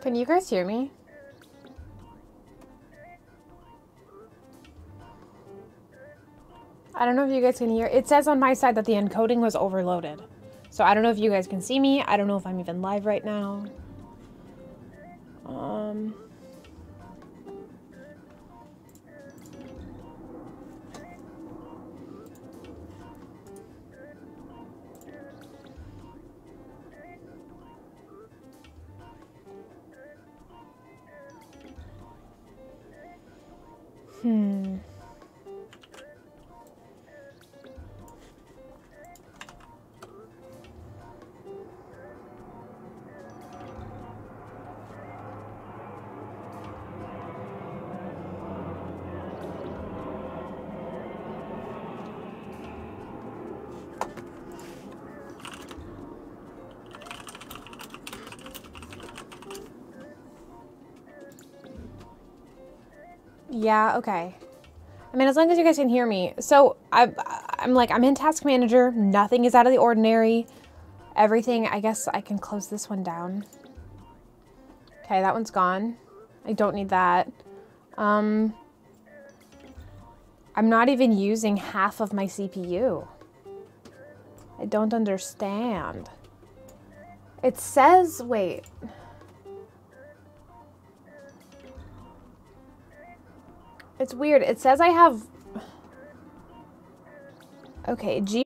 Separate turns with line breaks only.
Can you guys hear me? I don't know if you guys can hear. It says on my side that the encoding was overloaded. So I don't know if you guys can see me. I don't know if I'm even live right now. Yeah, okay. I mean, as long as you guys can hear me. So I'm in Task Manager. Nothing is out of the ordinary. Everything, I guess I can close this one down. Okay, that one's gone. I don't need that. I'm not even using half of my CPU. I don't understand. It says, wait. It's weird. It says I have... Okay,